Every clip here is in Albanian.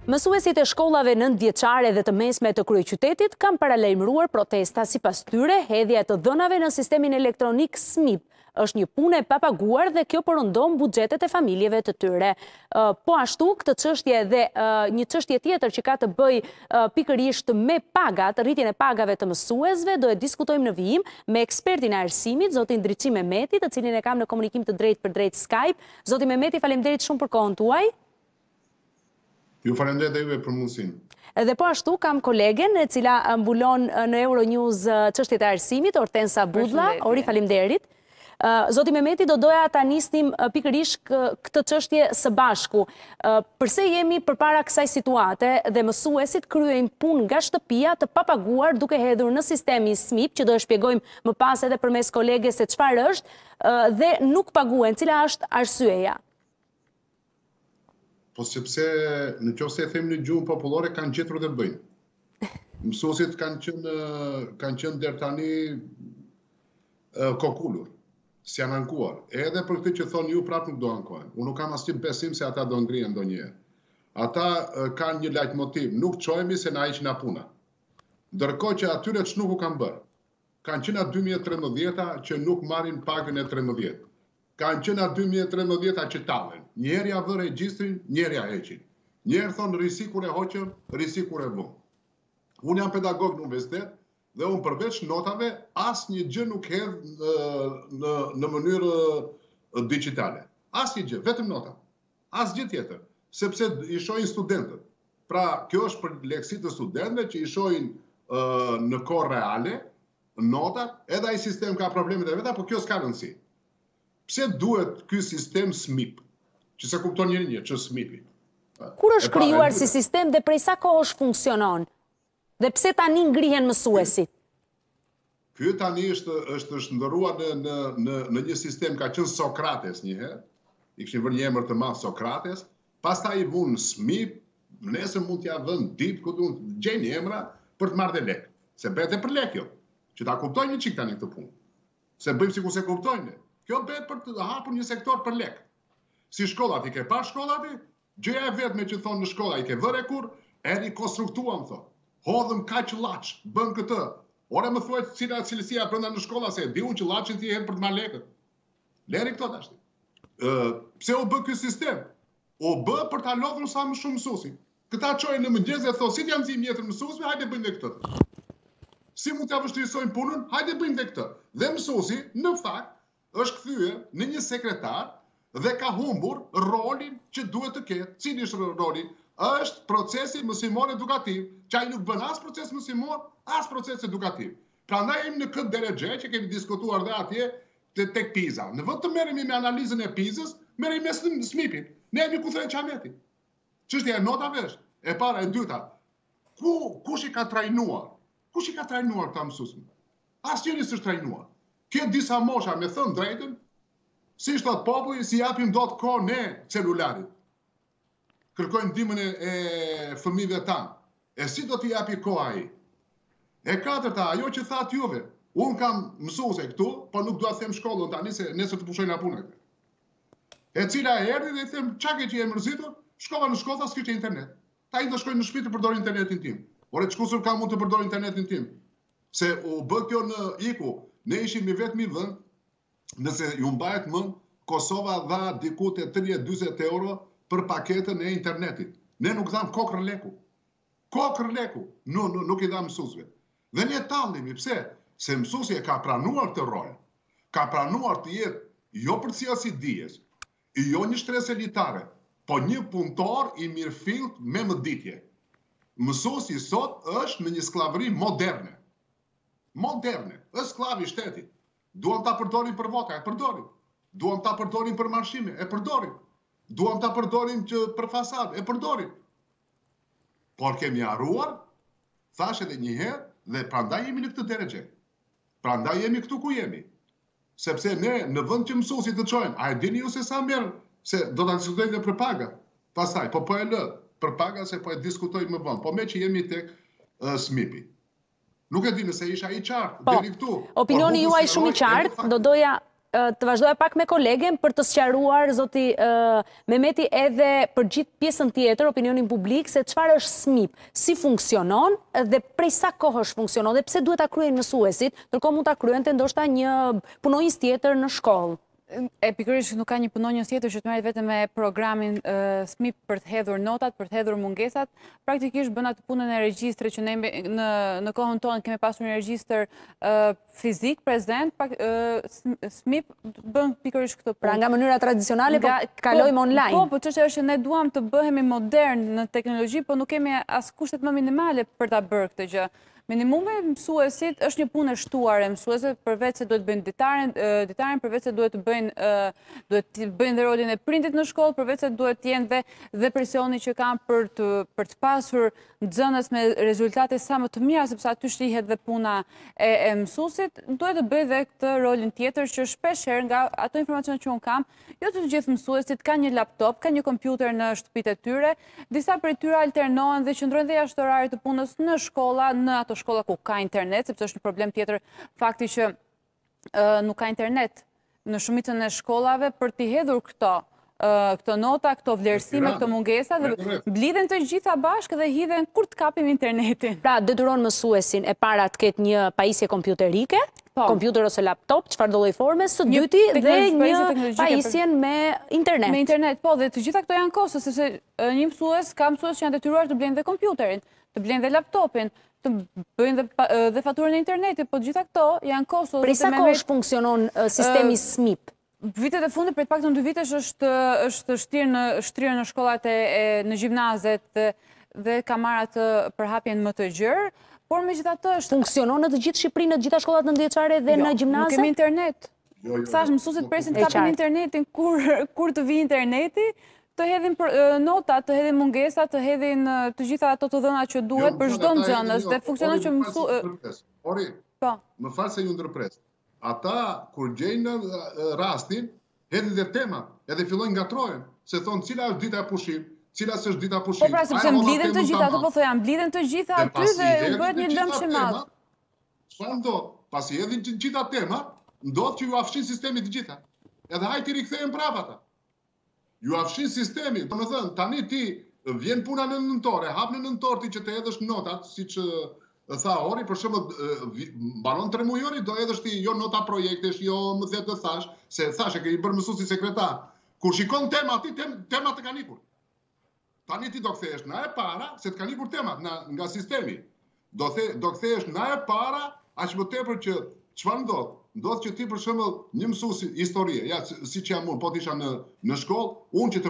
Mësuesit e shkollave nëntëvjeçare dhe të mesme të kryeqytetit kanë paralajmëruar protesta. Sipas tyre, hedhja e të dhënave në sistemin elektronik SMIP është një punë e papaguar dhe kjo përëndon buxhetet e familjeve të tyre. Po ashtu, këtë çështje dhe një çështje tjetër që ka të bëjë pikërisht me pagat, rritjen e pagave të mësuesve, do e diskutojmë në vijim me ekspertin e arsimit, zotin Driçi Mehmeti, të cilin e kam në komunikim të drejtë për drejt Skype. Zoti Mehmeti, faleminderit shumë për kohën tuaj. Ju falenderoj dhe juve për mundësinë. Dhe po ashtu kam kolegen e cila mbulon në Euronews çështjet e arsimit, Ortensa Budlla. Ori, faleminderit. Zoti Mehmeti, do doja ta nisnim pikërisht këtë çështje së bashku. Përse jemi përpara kësaj situate dhe mësuesit kryejnë punë nga shtëpia të papaguar duke hedhur në sistemi SMIP, që do e shpjegojmë më pas edhe përmes koleges se çfarë është, dhe nuk paguen, cila është arsyeja? Po sepse në qoftë se e them në gjuhën popullore kanë gjetur të bëjnë. Mësuesit kanë qenë deri tani kokulur, si janë ankuar. Edhe për këtë që thonë ju prapë nuk do ankohen. Unë nuk kam asnjë besim se ata do ngrihen ndonjëherë. Ata kanë një lajtmotiv, nuk çohemi se na hiqin puna. Ndërkohë që atyre që nuk u kanë bërë, kanë qenë atë 2013 që nuk marrin pagën e 13. Kanë qenë atë 2013 që tallen. Njëherë ja vë regjistrin, njëherë ja heqin. Njëherë thonë risi kur e hoqëm, risi kur e vëm. Unë jam pedagog në universitet dhe unë përveç notave asnjë gjë nuk hedh në mënyrë digjitale. Asnjë gjë, vetëm nota. Asgjë tjetër, sepse i shohin studentët. Pra, kjo është për leksitë të studentëve që i shohin në kohë reale notat, edhe ai sistem ka problemet e veta, por kjo s'ka rëndësi. Pse duhet ky sistem SMIP? Që se kupton njëri që SMIP-i. Kur është krijuar si sistem dhe prej sa kohësh funksionon? Dhe pse tani ngrihen mësuesit? Ky tani është ndërruar në një sistem, ka qenë Sokrates njëherë, i kishin vënë një emër të madh Sokrates, pastaj i vun SMIP, nesër mund t'ja vënë DIP, ku duan gjejnë emra për të marrë lek. Se bëhet e për lek jo. Që ta kuptojnë një çik tani këtë punë. Se bëjmë sikur se kuptojnë. Kjo bëhet për të hapur një sektor për lek. Si shkollat, i ke pa shkollat, gjëja e vetme që thonë në shkolla, i ke vëre kur, e rikonstruktuam, thonë. Hodhëm kaq llaç, bën këtë. Ora më thuaj cila cilësia brenda në shkolla, se di unë që llaçin ti hedh për të marrë lekët. Leri këto tash. Pse u bë ky sistem? U bë për ta lodhur sa më shumë mësuesi. Këta çojnë në mëngjes dhe thonë, si t'jam nxjerr mjetër mësuesve, hajde bëjmë dhe këtë. Si mund t'ja vështirësojmë punën, hajde bëjmë dhe këtë. Dhe mësuesi, në fakt, është kthyer në një sekretar dhe ka humbur rolin që duhet të ketë. Cili është roli? Është procesi mësimor edukativ, që ai nuk bën as proces mësimor, as proces edukativ. Prandaj jemi në këtë drejtë që kemi diskutuar dhe atje tek PISA. Në vend të merremi me analizën e PISA-s, merremi me SMIP-in. Ne jemi kundër Çametit. Çështja e notave është e para, e dyta. Kush i ka trajnuar? Kush i ka trajnuar këta mësues? Asnjëri s'është trajnuar. Këtë disa mosha me thënë drejtën, si shtot populli, si japim dot kohë ne celularit. Kërkojnë ndihmën e fëmijëve tanë. E si do t'i japi kohë ai? E katërta, ajo që thatë juve, unë kam mësuese këtu, por nuk dua të them shkollën tani se nesër të pushojnë punën. E cila e erdhi dhe i them, çka ke që je mërzitur? Shkova në shkolla, s'kishte internet. Ta i do shkojnë në shtëpi të përdor internetin tim. Ore çkusur ka mund të përdor internetin tim? Se u bë kjo në IKU. Ne ishim i vetmi vend, nëse ju mbahet mend, Kosova dha diku te 30-40 euro për paketën e internetit. Ne nuk dham kokër leku. Kokër leku, nuk i dham mësuesve. Dhe ne tallemi, pse? Se mësuesi e ka pranuar këtë rol. Ka pranuar të jetë jo përcjellës i dijes, jo një shtresë elitare, po një punëtor i mirëfillt me mëditje. Mësuesi sot është në një skllavëri moderne. Moderne, është sklav i shtetit. Duam ta përdorim për vota, e përdorim. Duam ta përdorim për marshime, e përdorim. Duam ta përdorim për fasadë, e përdorim. Por kemi harruar, thash edhe një herë, dhe prandaj jemi në këtë drejtë. Prandaj jemi këtu ku jemi. Sepse ne në vend që mësuesit të çojnë, a e dini ju se sa merr, se do ta diskutojmë për paga. Pastaj, po e lë për paga se po e diskutojmë më vonë. Po me që jemi tek SMIP-i. Nuk e di nëse isha i qartë, deri këtu. Opinioni juaj shumë i qartë, do doja të vazhdoja pak me kolegen për të sqaruar, zoti Mehmeti, edhe për gjithë pjesën tjetër, opinionin publik, se çfarë është SMIP, si funksionon dhe prej sa kohësh funksionon dhe pse duhet ta kryejnë mësuesit, ndërkohë mund ta kryente ndoshta një punonjës tjetër në shkollë. Pikërisht nuk ka një punonjës tjetër që të merret vetëm me programin SMIP për të hedhur notat, për të hedhur mungesat. Praktikisht bën atë punën e regjistrit që ne në kohën tonë kemi pasur një regjistër fizik prezent, SMIP bën pikërisht këtë punë. Pra nga mënyra tradicionale kalojmë online. Po çështja është që ne duam të bëhemi modern në teknologji, po nuk kemi as kushtet më minimale për ta bërë këtë gjë. Minimumi mësuesit është një punë e shtuar e mësuesit, përveç se duhet bëjnë ditaren, përveç se duhet bëjnë dhe rolin e prindit në shkollë, përveç se duhet të jenë dhe presioni që kanë për të pasur nxënës me rezultate sa më të mira, sepse aty shtrihet dhe puna e mësuesit, duhet të bëjë dhe këtë rolin tjetër që shpeshherë nga ato informacione që unë kam, jo të gjithë mësuesit kanë një laptop, kanë një kompjuter në shtëpitë e tyre, disa prej tyre alternohen dhe qëndrojnë dhe jashtë orarit të punës në shkolla, në ato shkolla ku ka internet, sepse është një problem tjetër fakti që nuk ka internet në shumicën e shkollave për t'i hedhur këto nota, këto vlerësime, këto mungesa, dhe blidhen të gjitha bashkë dhe hidhen kur të kapim internetin. Pra, detyron mësuesin e para të ketë një pajisje kompjuterike, kompjuter ose laptop, çfarë do lloj forme, së dyti dhe një pajisjen me internet. Me internet, po, dhe të gjitha këto janë kosto, sepse një mësues ka mësues që janë detyruar të blenë dhe kompjuterin, të blenë dhe laptopin, të bëjnë dhe faturën e internetit, po gjitha këto janë kosto. Prej sa kohësh funksionon sistemi SMIP? Vitet e fundit, për të paktën 2 vitesh, është shtrirë në shkollat në gjimnazet dhe ka marrë atë përhapjen më të gjerë, por megjithatë është... Funksionon në të gjithë Shqipërinë, në të gjitha shkollat nëntëvjeçare dhe në gjimnaze? Nuk kemi internet. Thash mësuesit presin të kapin internetin, kur të vi interneti, të hedhin notat, të hedhin mungesat, të hedhin të gjitha ato të dhëna që duhet për çdo nxënës dhe funksionon që Ori, më falë se ju ndërpres. Ata, kur gjejnë rastin, hedhin dhe temat, edhe fillojnë ngatrojnë, se thonë cila është dita e pushim, cila s'është dita e pushim. Po pra, sepse mblidhen të gjitha, ato po thoja, mblidhen të gjitha aty dhe bëhet një lëmë që madh. Çfarë ndodh? Pasi hedhin të gjitha temat, ndodh që ju afshin sistemi të gjitha. Edhe hajt i rikthehen prapë ata. Ju afshin sistemi, domethënë, tani ti vjen puna në nëntore, hap në nëntore ti që të hedhësh notat, siç tha Ori, për shembull, mbanon 3 mujori, do hedhësh ti jo nota projektesh, jo më the të thash, se thash e ke i bërë mësuesi sekretar. Kur shikon temat ti, temat të kanë ikur. Tani ti do kthehesh na e para, se të kanë ikur temat nga sistemi. Do kthehesh na e para, aq më tepër që çfarë ndodh? Ndodh që ti për shembull një mësuesi historie, ja siç jam unë, po të isha në shkollë, unë që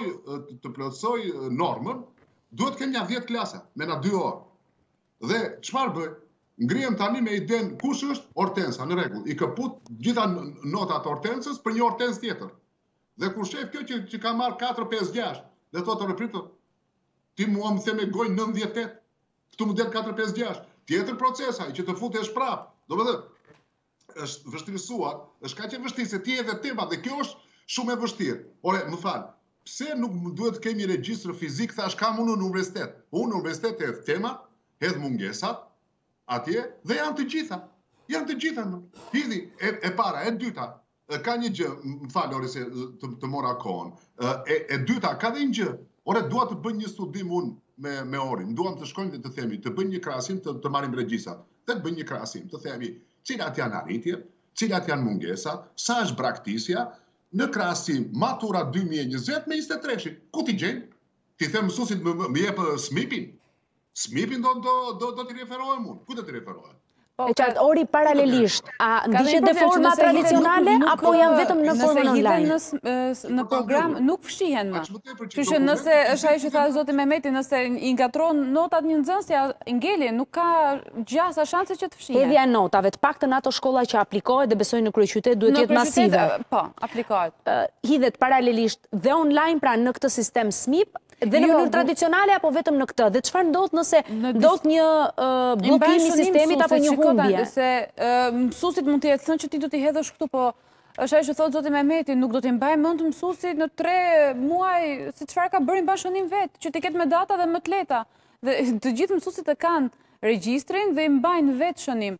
të plotësoj normën, duhet të kem një 10 klasa me na 2 orë. Dhe çfarë bëj? Ngrihem tani me iden kush është Hortensa, në rregull. I kaput gjitha notat Hortensës për një Hortens tjetër. Dhe kur shef kjo që ka marrë 4, 5, 6, dhe thotë repritë, ti mua më the me gojë 98, këtu më del 4, 5, 6. Tjetër procesa, i që të futesh prapë. Domethënë, është vështirësuar, është kaq e vështirë se ti edhe temat dhe kjo është shumë e vështirë. Ore, më fal, pse nuk duhet të kemi regjistër fizik, thash kam unë në universitet. Unë në universitet hedh temat, hedh mungesat, atje, dhe janë të gjitha. Janë të gjitha. Hidhi, e para, e dyta, ka një gjë, më falë, Ori, se të mora kohën. E dyta, ka dhe një gjë. Ore, dua të bëj një studim unë me Orin. Duam të shkojmë dhe të themi, të bëj një krahasim, të marrim regjistrat. Dhe të bëj një krahasim, të themi, cilat janë arritjet, cilat janë mungesat, sa është braktisja, në krahasim matura 2020 me 23-shin. Ku ti gjen? Ti them mësuesit më jep SMIP-in. SMIP-in do t'i referohem unë. Ku do t'i referohem? E qartë, Ori, paralelisht, a ndiqet dhe forma tradicionale, apo janë vetëm në formën online? Nëse hidhen në program, nuk fshihen më. Kështu që nëse është ajo që tha zoti Mehmeti, nëse i ngatron notat një nxënës, ja ngelin, nuk ka gjasa shanse që të fshihen. Hedhja e notave, të paktën ato shkolla që aplikohet dhe besoj në kryeqytet duhet të jetë masive. Po, aplikohet. Hidhet paralelisht dhe online, pra në këtë sistem SMIP, dhe në mënyrë tradicionale apo vetëm në këtë? Dhe çfarë ndodh nëse ndodh një bllokim i sistemit apo një humbje? Se mësuesit mund të jetë thënë që ti do t'i hedhësh këtu, po është ajo që thotë zoti Mehmeti, nuk do t'i mbaj mend mësuesit në 3 muaj se çfarë ka bërë mba shënim vet, që ti ketë me data dhe më të lehta. Dhe të gjithë mësuesit e kanë regjistrin dhe i mbajnë vetë shënim.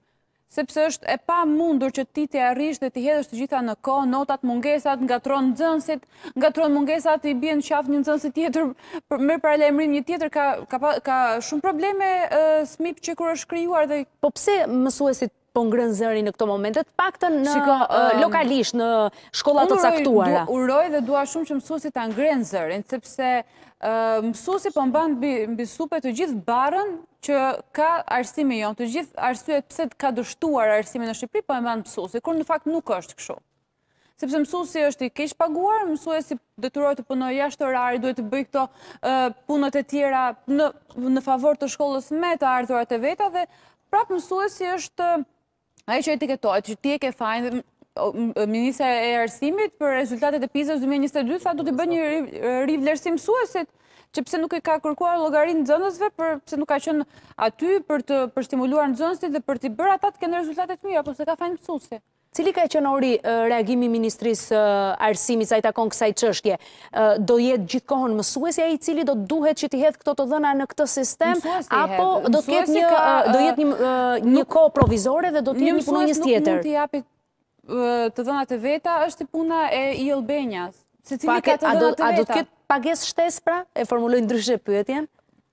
sepse është e pa mundur që ti të arrish dhe të hedhësh të gjitha në kohë, notat, mungesat, ngatron nxënësit, ngatron mungesat, i bjen qafë një nxënësit tjetër, merr paralajmërim një tjetër, ka shumë probleme SMIP që kur është krijuar dhe... Po pse mësuesit po ngrën zërin në këto momente, të paktën lokalisht në shkollat të caktuara? Uroj dhe dua shumë që mësuesit ta ngrenë zërin, sepse mësuesi po mban mbi supe të gjithë barën që ka arsimi jon, të gjithë arsyet pse ka dështuar arsimin në Shqipëri po e mban mësuesi, kur në fakt nuk është kështu. Sepse mësuesi është i keq paguar, mësuesi detyrohet të punojë jashtë orari, duhet të bëjë këto punët e tjera në favor të shkollës me të ardhurat e veta dhe prapë mësuesi është ai që etiketohet, që ti e ke fajin. Ministra e Arsimit për rezultatet e PISA-s 2022 tha do të bëjë një rivlerësim mësuesit, që pse nuk i ka kërkuar llogarinë nxënësve, pse nuk ka qenë aty për stimuluar nxënësit dhe për t'i bërë ata të kenë rezultate të mira, apo se ka fajin mësuesi. Cili ka qenë ori reagimi i Ministrisë Arsimit sa i takon kësaj çështje? Do jetë gjithkohon mësuesi ai i cili do duhet që t'i hedhë këto të dhëna në këtë sistem, apo do të jetë një kohë provizore dhe do të jetë një punonjës tjetër? Një mësues nuk mund t'i japi të dhënat e veta, është puna e I Elbenjas. Secili ka të dhënat e veta. A do të ketë pagesë shtesë pra? E formuloj ndryshe pyetjen.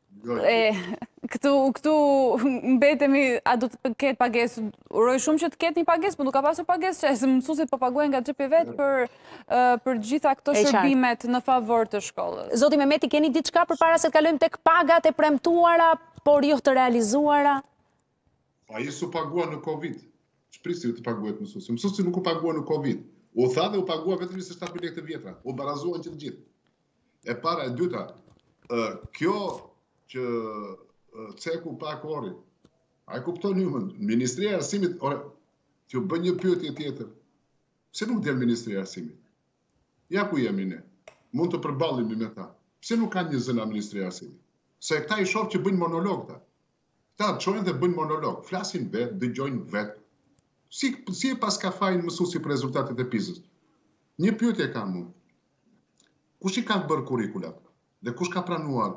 Këtu mbetemi, a do të ketë pagesë? Uroj shumë që të ketë një pagesë, por nuk ka pasur pagesë, se mësuesit po paguajnë nga xhepi vet për gjitha këto shërbimet në favor të shkollës. Zoti Mehmeti, keni diçka përpara se të kalojmë tek pagat e premtuara, por jo të realizuara? Ai su pagua në Covid. Çprisi të paguhet mësuesi. Mësuesi nuk u pagua në Covid. U tha dhe u pagua vetëm 27 lekë të vjetra. U barazuan që të gjithë. E para, e dyta, kjo që ceku pak ori, a e kupton ju mend? Ministria e Arsimit, t'ju bën një pyetje tjetër. Pse nuk del Ministria e Arsimit? Ja ku jemi ne. Mund të përballemi me ta. Pse nuk ka një zëna Ministria e Arsimit? Se këta i shoh që bëjnë monolog ta. Këta çojnë dhe bëjnë monolog, flasin vet, dëgjojnë vet. Si e pas ka fajin mësuesi për rezultatet e PISA-s? Një pyetje kam unë. Kush i ka bërë kurrikulat? Dhe kush ka pranuar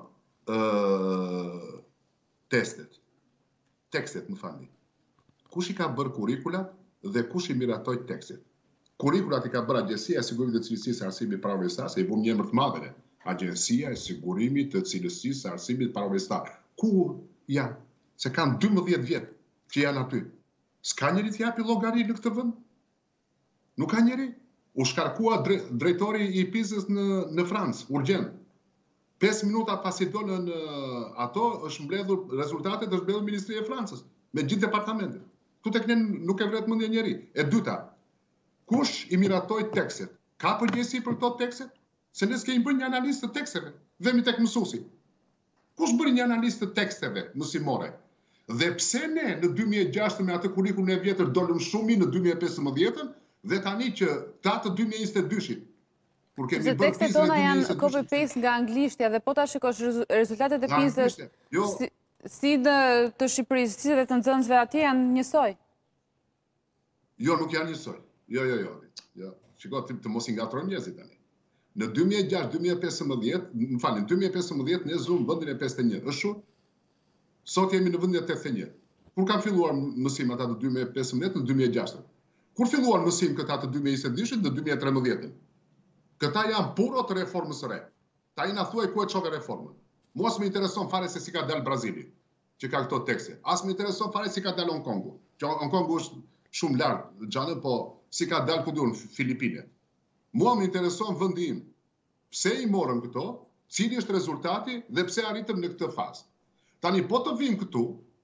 tekstet, më falni. Kush i ka bërë kurrikulat dhe kush i miratoi tekstet? Kurrikulat i ka bërë Agjencia e Sigurimit të Cilësisë së Arsimit Parauniversitar, se i vum një emër të madh. Agjencia e Sigurimit të Cilësisë së Arsimit Parauniversitar. Ku janë? Se kanë 12 vjet që janë aty. S'ka njëri t'japi llogari në këtë vend? Nuk ka njëri. U shkarkua drejtori i PISA-s në Francë, urgjent. 5 minuta pasi dolën ato, është mbledhur rezultatet, është mbledhur Ministria e Francës, me gjithë departamentet. Tu tek ne nuk e vret mendje njëri. E dyta, kush i miratoi tekstet? Ka përgjegjësi për këto tekstet? Se ne s'kemi bërë një analizë të teksteve, vemi tek mësuesi. Kush bëri një analizë të teksteve mësimore? Dhe pse ne në 2006 me atë kurrikulum e vjetër dolëm shumë në 2015 dhe tani që ta të 2022-shit. Kur kemi bërë tekstet tona janë copy-paste nga anglishtja dhe po ta shikosh rezultatet e PISA-s si të Shqipërisë, si dhe të nxënësve atje janë njësoj. Jo, nuk janë njësoj. Jo. Shiko, të mos i ngatrojmë njerëzit tani. Në 2006-2015, më falni, në 2015 ne zuam vendin e 51. Është shumë. Sot jemi në vendin e 81. Kur kanë filluar mësim ata të 2015 në 2006? Kur filluar mësim këta të 2022 në 2013? Këta janë puro të reformës së re. Ta i na thuaj ku e çove reformën. Mua s'më intereson fare se si ka dalë Brazili, që ka këto tekste. As më intereson fare si ka dalë Hong Kongu. Që Hong Kongu është shumë lart, xhanë, po si ka dalë ku diun Filipinet. Mua më intereson vendi im. Pse i morëm këto? Cili është rezultati dhe pse arritëm në këtë fazë? Tani po të vim këtu,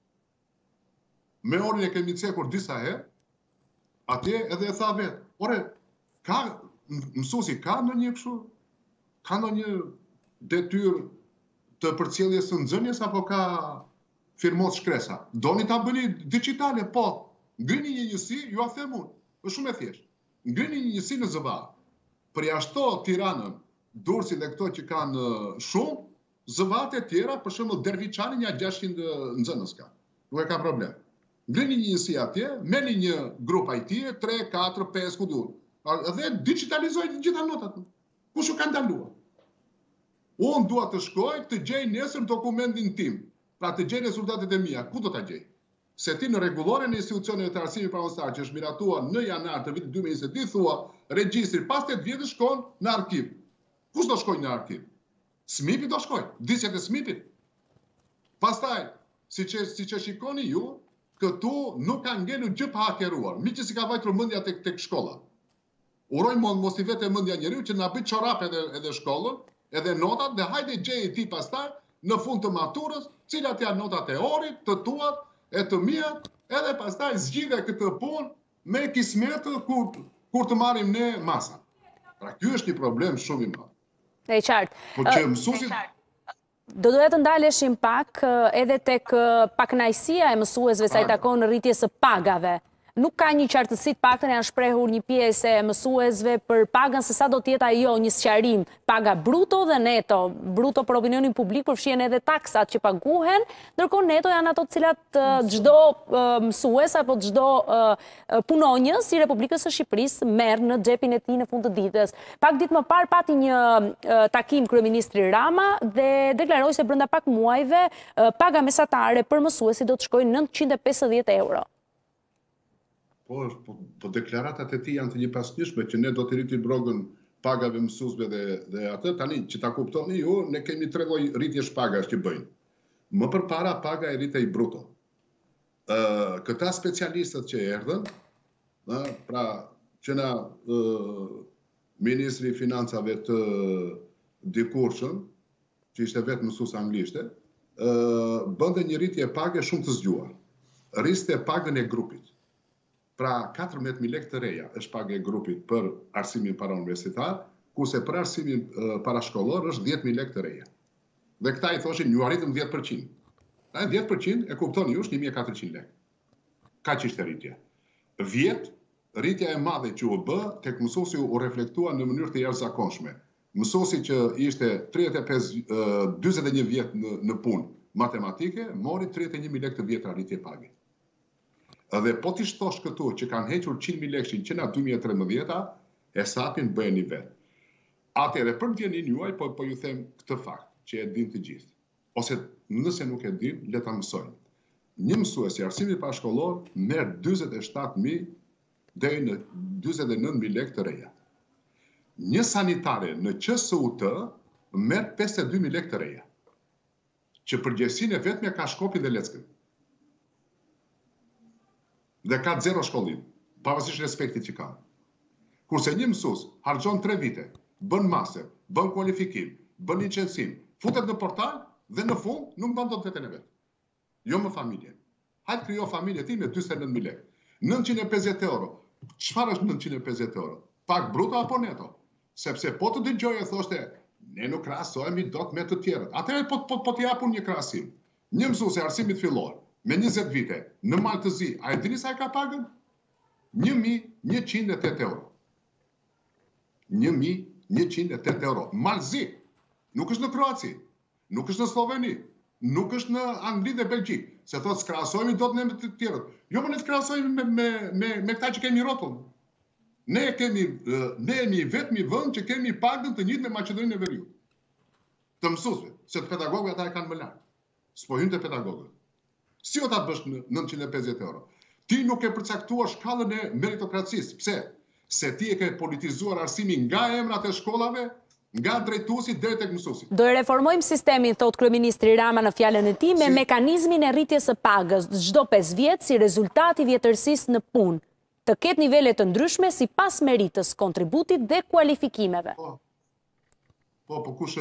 me orin e kemi cekur disa herë, atje edhe e tha vetë, ore, mësuesi, ka në një kështu, ka në një detyrë të përcjelljes së nxënjes, apo ka firmot shkresa? Doni ta bëni digjitale, po, ngrini një njësi, ju a them unë, është shumë e thjeshtë. Ngrini një njësi në ZVA, përjashto Tiranën, Durrësin dhe këto që kanë shumë, zëvat e tjera, për shembull Derviçani një 600 nxënës ka. Nuk e ka problem. Ngrini një njësi atje, merrni një grup IT-e, 3, 4, 5, ku duhet. Dhe digitalizojnë gjitha notat. Kush u ka ndaluar? Unë dua të shkoj të gjej nesër dokumentin tim. Pra të gjej rezultatet e mia. Ku do ta gjej? se ti në rregulloren e institucioneve të arsimit pranostar që është miratuar në janar të vitit 2020, ti thua regjistri pas 8 vjetë shkon në arkiv. Kush do shkojnë në arkiv? SMIP-i do shkojnë, disjet e SMIP-it. Pastaj, si që shikoni ju, këtu nuk ka ngelu gjë pa hakeruar, mi që si ka vajtur mendja tek shkolla. Uroj mos i vete mendja njeriu që na bëj çorap edhe shkollën, edhe notat, dhe hajde gjej ti pastaj në fund të maturës, cilat janë notat e orit, të tuat, e të mia, edhe pastaj zgjidhe këtë punë me kismet kur të marrim ne masa. Pra ky është një problem shumë i madh. E qartë. Po që mësuesit do duhet të ndaleshim pak edhe tek pakënaqësia e mësuesve sa i takon rritjes së pagave. Nuk ka një qartësi, të paktën janë shprehur një pjesë e mësuesve për pagën se sa do të jetë ajo një sqarim, paga bruto dhe neto. Bruto për opinionin publik përfshihen edhe taksat që paguhen, ndërkohë neto janë ato të cilat çdo mësues apo çdo punonjës i Republikës së Shqipërisë merr në xhepin e tij në fund të ditës. Pak ditë më parë pati një takim kryeministri Rama dhe deklaroi se brenda pak muajve paga mesatare për mësuesi do të shkojë 950 euro. Po deklaratat e tij janë të njëpasnjëshme që ne do të rritim brogën pagave mësuesve dhe atë tani që ta kuptoni ju, ne kemi 3 lloj rritjesh pagash që bëjnë. Më përpara paga e rritej bruto. Këta specialistët që erdhën, pra që na ministri i financave të dikurshëm, që ishte vetë mësues anglishte, bënte një rritje page shumë të zgjuar. Rriste pagën e grupit. Pra 14.000 lekë të reja është paga e grupit për arsimin parauniversitar, kurse për arsimin parashkollor është 10.000 lekë të reja. Dhe këta i thoshin, ju arritëm 10%. 10% e kuptoni ju është 1.400 lekë. Kaq ishte rritja. Rritja e madhe që u bë, tek mësuesi u reflektua në mënyrë të jashtëzakonshme. Mësuesi që ishte 41 vjet në punë matematike, mori 31.000 lekë të vjetra rritje page. Dhe po t'i shtosh këtu që kanë hequr 100.000 lekë që na 2013, e sapin bëheni vetë. Atëherë për ndjenin juaj, po ju them këtë fakt, që e din të gjithë. Ose nëse nuk e din, le ta mësojnë. Një mësues i arsimit parashkollor merr 47.000 deri në 49.000 lekë të reja. Një sanitare në QSUT merr 52.000 lekë të reja, që përgjegjësinë e vetme ka Shkopin dhe Leckën. Dhe ka 0 shkollim, pavarësisht respektit që ka. Kurse një mësues harxhon 3 vite, bën master, bën kualifikim, bën licencim, futet në portal dhe në fund nuk mban dot veten e vet. Jo më familje. Hajt krijo familje ti me 49.000 lekë. 950 euro. Çfarë është 950 euro? Pak bruto apo neto? Sepse po të dëgjoje thoshte, ne nuk krahasohemi dot me të tjerët. Atëherë po t'i japun një krahasim. Një mësues e arsimit fillor me 20 vite, në Maltëzi, a e dini sa e ka pagën? 1.108 euro. 1.108 euro. Malzi, nuk është në Kroaci, nuk është në Sloveni, nuk është në Angli dhe Belgjik, se thotë s'krahasojmë dot ne me të tjerët. Jo, më ne të krahasojmë me këta që kemi rrotull. Ne jemi vetmi vend që kemi pagën të njëjtë me Maqedoninë e Veriut. Të mësuesve, se të pedagogëve ata e kanë më lart. S'po hyn te pedagogët. Si o ta bësh në 950 euro? Ti nuk e përcaktuar shkallën e meritokracisë. Pse? Se ti e ke politizuar arsimin nga emrat e shkollave, nga drejtuesit deri tek mësuesit. Do e reformojmë sistemin, thot kryeministri Rama në fjalën e tij, me mekanizmin e rritjes së pagës çdo 5 vjet si rezultat i vjetërsisë në punë, të ketë nivele të ndryshme sipas meritës, kontributit dhe kualifikimeve. Po kush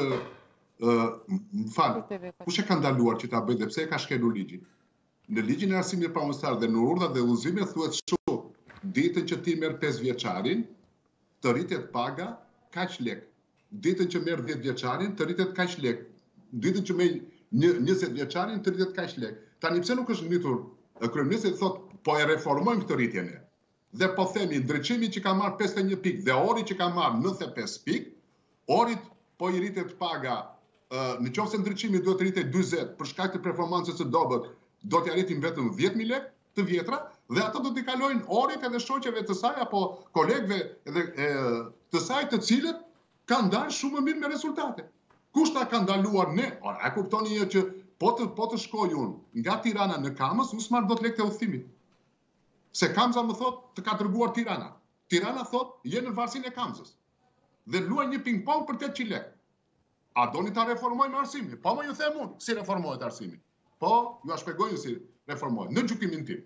kush e ka ndaluar që ta bëjë dhe pse e ka shkelur ligjin? Në ligjin e arsimit parauniversitar dhe në urdhat dhe udhëzimet thuhet kështu: ditën që ti merr 5 vjeçarin, të rritet paga kaq lekë. Ditën që merr 10 vjeçarin, të rritet kaq lekë. Ditën që merr 20 vjeçarin, të rritet kaq lekë. Tani pse nuk është ngritur kryeministri thotë po e reformojmë këtë rritje ne. Dhe po themi ndriçimi që ka marr 51 pikë dhe ori që ka marr 95 pikë, orit po i rritet paga, në qoftë se ndriçimi duhet të rritet 40 për shkak të performancës së dobët, do t'ja rritim vetëm 10.000 lekë të vjetra dhe ato do t'i kalojnë orit edhe shoqeve të saj apo kolegëve të saj të cilët kanë dalë shumë më mirë me rezultate. Kush ta ka ndaluar ne? A kuptoni që po të shkoj unë nga Tirana në Kamës, unë s'marr dot lekë të udhëtimit. Se Kamza më thot të ka dërguar Tirana. Tirana thot je në varësinë e Kamzës. Dhe luaj një ping-pong për 800 lekë. A doni ta reformojmë arsimin? Po më ju them unë, si reformohet arsimi. Po, ju a shpjegoj si reformohet. Në gjykimin tim.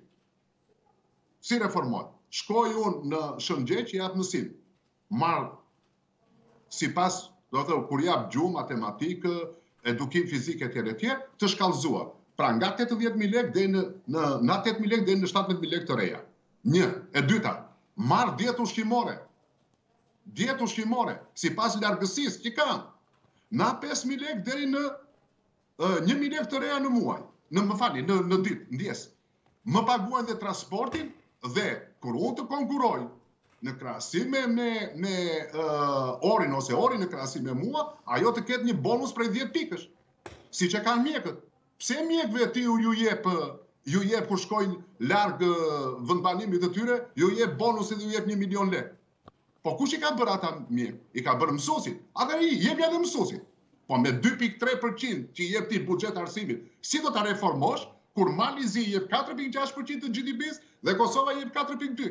Si reformohet? Shkoj unë në Shëngjej që jap mësim. Marr sipas, do të thënë, kur jap gjuhë, matematikë, edukim fizik etj. Të shkallëzuar. Pra nga 80.000 lekë deri në 8.000 lekë deri në 17.000 lekë të reja. Një, e dyta, marr dietë ushqimore. Dietë ushqimore, sipas largësisë që kam. Na 5.000 lekë deri në 1.000 lekë të reja në muaj. Në ditë, ndjes. Më paguajnë dhe transportin dhe kur unë të konkuroj në krahasim me orin ose orin në krahasim me mua, ajo të ketë një bonus prej 10 pikësh. Siç e kanë mjekët. Pse mjekëve ti ju jep kur shkojnë larg vendbanimit të tyre, ju jep bonus dhe ju jep 1 milion lekë. Po kush i ka bërë ata mjek? I ka bërë mësuesit. Atëherë jep ja dhe mësuesit. Po me 2.3% që i jep ti buxhet arsimit, si do ta reformosh kur Malizi jep 4.6% të GDP-s dhe Kosova jep 4.2%?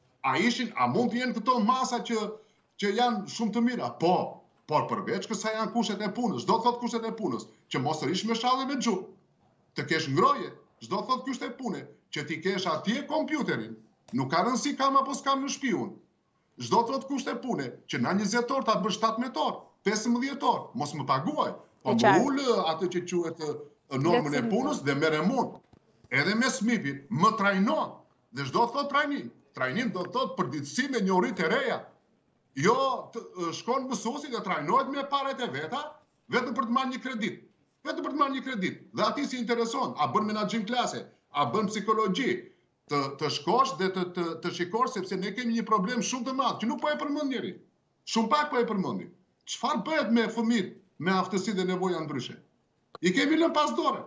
A mund të jenë këto masa që janë shumë të mira? Po, por përveç kësa janë kushtet e punës. Çdo thot kushtet e punës, që mos rish me shallë me gjuhë. Të kesh ngroje, çdo thot kushtet e punës, që ti kesh atje kompjuterin. Nuk ka rëndësi kam apo s'kam në shtëpi unë. Çdo thot kushtet e punës, që na 20 orë ta bësh 17 orë, 15 orë, mos më paguaj. Po më ulë atë që quhet normën e punës dhe merrem unë. Edhe me SMIP-in më trajnon. Dhe çdo thot trajnim. Trajnim do të thotë përditësi me njohuri të reja. Jo shkon mësuesi dhe trajnohet me parat e veta, vetëm për të marrë një kredit. Vetëm për të marrë një kredit. Dhe ati si intereson, a bën menaxhim klase, a bën psikologji, të shkosh dhe të shikosh sepse ne kemi një problem shumë të madh, që nuk po e përmend njëri. Shumë pak po e përmendim. Çfarë bëhet me fëmijët me aftësi dhe nevoja ndryshe? I kemi lënë pas dore.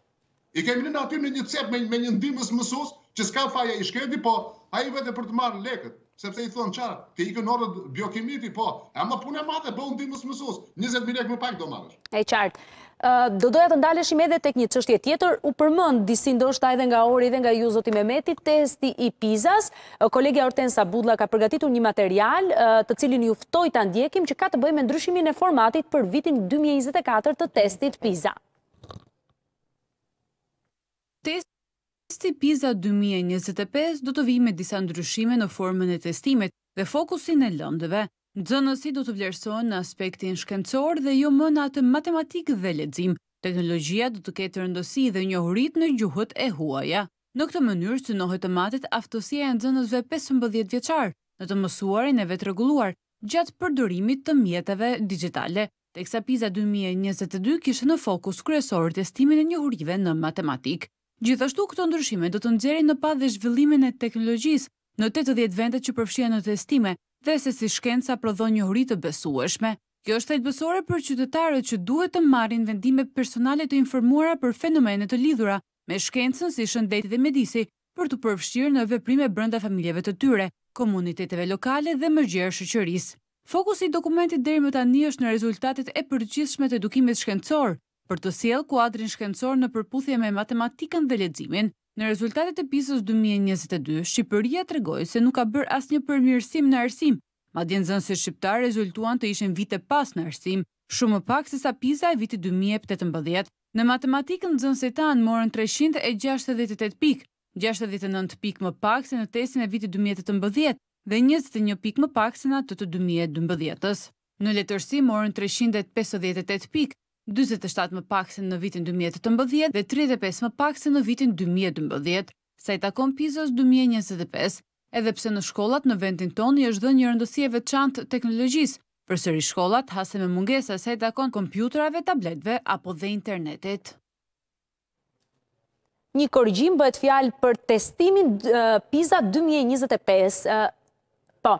I kemi lënë aty në një cep me një ndihmës mësues që s'ka faja i shkreti, po ai vetë për të marrë lekët, sepse i thonë çfarë, ti ikën orët biokimiti, po, ama punë e madhe, po ndihmës mësues, 20.000 lekë më pak do marrësh. E qartë. Do doja të ndaleshim edhe tek një çështje tjetër, u përmend disi ndoshta edhe nga Ori dhe nga ju zoti Mehmeti, testi i PISA-s. Kolegja Hortensa Budlla ka përgatitur një material të cilin ju ftoj ta ndjekim që ka të bëjë me ndryshimin e formatit për vitin 2024 të testit PISA. Testi PISA 2025 do të vijë me disa ndryshime në formën e testimit dhe fokusin e lëndëve. Nxënësit do të vlerësohen në aspektin shkencor dhe jo më në atë matematik dhe lexim. Teknologjia do të ketë rëndësi dhe njohurit në gjuhët e huaja. Në këtë mënyrë synohet të matet aftësia e nxënësve 15 vjeçar në të mësuarin e vetrregulluar gjatë përdorimit të mjeteve digjitale, teksa PISA 2022 kishte në fokus kryesor testimin e njohurive në matematik. Gjithashtu këto ndryshime do të nxjerrin në pa dhe zhvillimin e teknologjisë në 80 vendet që përfshihen në testime dhe se si shkenca prodhon njohuri të besueshme. Kjo është thelbësore për qytetarët që duhet të marrin vendime personale të informuara për fenomene të lidhura me shkencën si shëndeti dhe mjedisi për të përfshirë në veprime brenda familjeve të tyre, komuniteteve lokale dhe mëzgjerë shoqërisë. Fokusi i dokumentit deri më tani është në rezultatet e përgjithshme të edukimit shkencor, për të sjellë kuadrin shkencor në përputhje me matematikën dhe leximin. Në rezultatet e PISA-s 2022, Shqipëria tregoi se nuk ka bërë asnjë përmirësim në arsim, madje nxënësit shqiptar rezultuan të ishin vite pas në arsim, shumë më pak se sa PISA e vitit 2018. Në matematikën nxënësit tanë morën 368 pikë, 69 pikë më pak se në testin e vitit 2018 dhe 21 pikë më pak se në atë të 2012-s. Në letërsi morën 358 pikë, 47 më pak se në vitin 2018 dhe 35 më pak se në vitin 2012, sa i takon PISA-s 2025, edhe pse në shkollat në vendin tonë i është dhënë një rëndësi e veçantë teknologjisë, përsëri shkollat hasen me mungesa sa i takon kompjuterave, tabletëve apo dhe internetit. Një korrigjim bëhet fjalë për testimin PISA 2025. Po,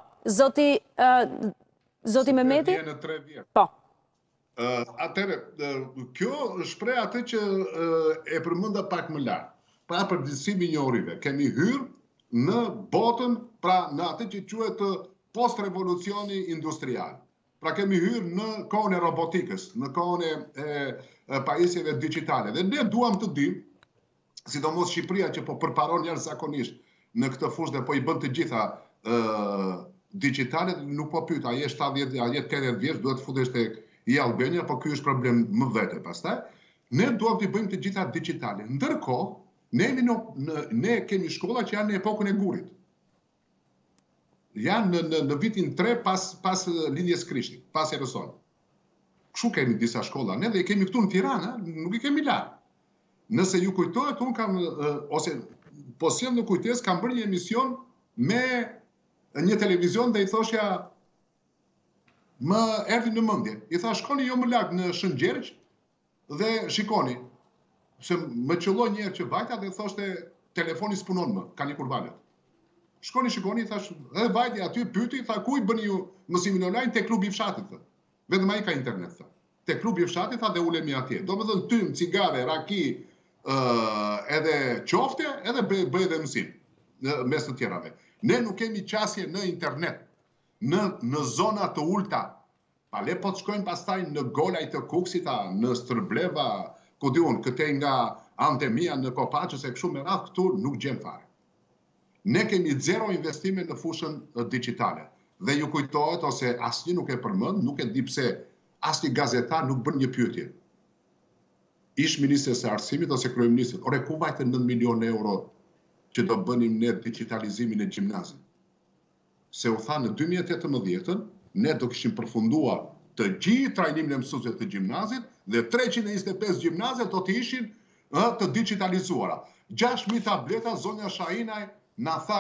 zoti Mehmeti? Në 3 vjet. Po. Atëre, kjo shpreh atë që e përmenda pak më lart. Pra për përgjithësimin e njohurive, kemi hyrë në botën, pra në atë që quhet post-revolucioni industrial. Pra kemi hyrë në kohën e robotikës, në kohën e pajisjeve digitale. Dhe ne duam të dim, sidomos Shqipëria që po përparon jashtëzakonisht në këtë fushë dhe po i bën të gjitha digitale, nuk po pyet, a je 70, a je 80 vjeç, duhet të futesh tek i Albania, po ky është problem më vete pastaj. Ne duam të bëjmë të gjitha digitale. Ndërkohë, ne kemi shkolla që janë në epokën e gurit. Janë në vitin 3 pas lindjes Krishtit, pas Erësonit. Kështu kemi disa shkolla, ne dhe i kemi këtu në Tiranë, nuk i kemi larë. Nëse ju kujtohet, unë kam, ose po sjell në kujtesë, kam bërë një emision me një televizion dhe i thoshja, më erdhi në mendje. I tha, shkoni jo më lart në Shëngjergj dhe shikoni, se më qëlloj një herë që vajta dhe thoshte, telefoni s'punon më, ka një kurvalet. Shkoni, shikoni, thash, edhe vajti aty pyeti, tha, ku i bëni ju mësimin online? Te klubi i fshatit, tha. Vetëm ai ka internet, tha. Te klubi i fshatit, tha, dhe ulemi atje. Do më thënë, tym, cigare, raki, edhe qofte, edhe bëj edhe mësim, mes të tjerave. Ne nuk kemi qasje në internet, në zona të ulta. Pa le po të shkojmë pastaj në golaj të Kuksit, në Stërbleva, ku di unë, këtej nga Antemia, në Kopaqës e kështu me radhë, këtu nuk gjem fare. Ne kemi zero investime në fushën digitale. Dhe ju kujtohet, ose asnjë nuk e përmend, nuk e di pse asnjë gazetar nuk bën një pyetje. Ish ministres së arsimit ose kryeministrit, ore ku vajte 9 milion euro që do bënim ne digitalizimin e gjimnazit? Se u tha në 2018, ne do kishim përfunduar të gjithë trajnimin e mësuesve të gjimnazit dhe 325 gjimnazet do të ishin të digitalizuara. 6.000 tableta, zonja Shahinaj na tha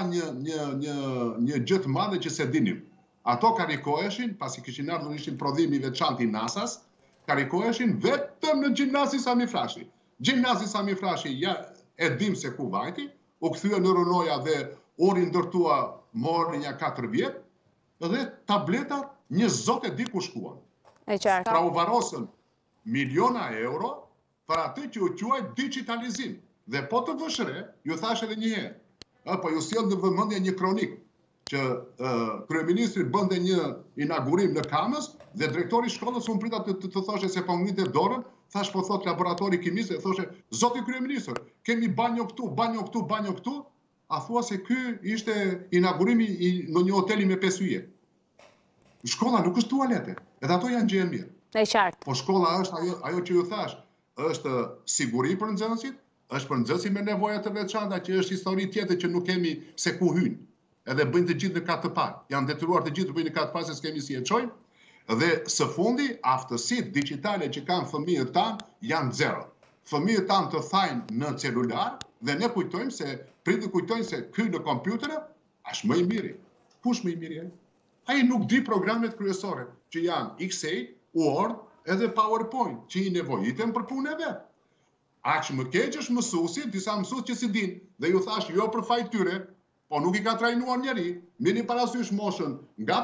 një gjë të madhe që se dinim. Ato karikoheshin, pasi kishin ardhur ishin prodhimi i veçantë i NASA-s, karikoheshin vetëm në gjimnazi Sami Frashi. Gjimnazi Sami Frashi, ja e dim se ku vajti, u kthye në Runoja dhe ori ndërtua mori një 4 vjet, dhe tabletat një zot e di ku shkuan. Pra u varosën miliona euro për atë që u quaj digitalizim. Dhe po të vëshre, ju thash edhe një herë, po ju sjell në vëmendje një kronik që kryeministri bënte një inaugurim në Kamës dhe drejtori i shkollës u prita të thoshte se po ngritë dorën, thash po thot laboratori kimisë, thoshe zoti kryeministër, kemi banjo këtu, banjo këtu, banjo këtu, a thua se ky ishte inaugurimi në një hoteli me 5 yje. Shkolla nuk është tualete, edhe ato janë gjë e mirë. E qartë. Po shkolla është ajo që ju thash, është siguri për nxënësit, është për nxënësit me nevoja të veçanta, që është histori tjetër që nuk kemi se ku hyjnë. Edhe bëjnë të gjithë në katë të parë. Janë detyruar të gjithë të bëjnë në katë të parë se s'kemi si e çojmë. Dhe së fundi, aftësitë digjitale që kanë fëmijët tanë janë zero. Fëmijët tanë të thajnë në celular dhe ne kujtojmë se ky në kompjuter është më i miri. Kush më i miri? Ai nuk di programet kryesore, që janë Excel, Word edhe PowerPoint, që i nevojiten për punën e vet. Aq më keq është mësuesi, disa mësues që si din, dhe ju thash jo për fajt tyre, po nuk i ka trajnuar njeri, mirë parasysh moshën nga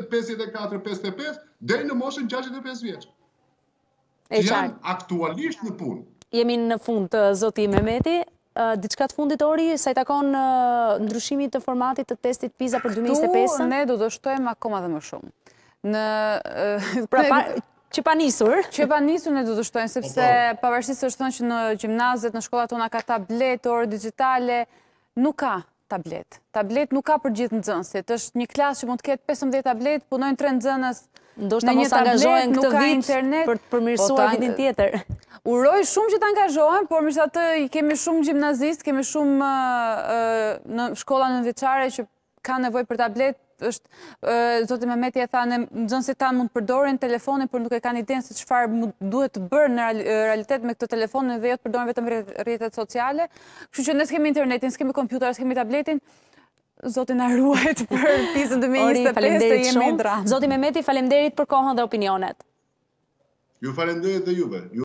54-55 deri në moshën 65 vjeç. Janë aktualisht në punë. Jemi në fund, zoti Mehmeti. Diçka të fundit ori, sa i takon ndryshimit të formatit të testit PISA për 2025? Tu ne do të shtojmë akoma dhe më shumë. Që pa nisur? Që pa nisur ne do të shtojmë, sepse pavarësisht se është thënë që në gjimnazet, në shkollat tona ka tablet, orë digitale, nuk ka tablet. Tablet nuk ka për gjithë nxënësit. Është një klasë që mund të ketë 15 tablet, punojnë 3 nxënës në një tablet, nuk ka internet për të përmirësuar vitin tjetër. Uroj shumë që të angazhohen, por megjithatë i kemi shumë gjimnazistë, kemi shumë në shkolla nënveçare që ka nevojë për tablet. Zoti Mehmeti e tha, nxënësit tanë mund të përdorin telefonin, por nuk e kanë idenë se çfarë duhet të bërë në realitet me këtë telefonin dhe jo të përdorin vetëm rrjetet sociale. Kështu që ne s'kemi internetin, s'kemi kompjuter, s'kemi tabletin. Zoti na ruajt për PISA 2025 se jemi në dramë. Zoti Mehmeti, faleminderit për kohën dhe opinionet. Ju falenderoj dhe juve.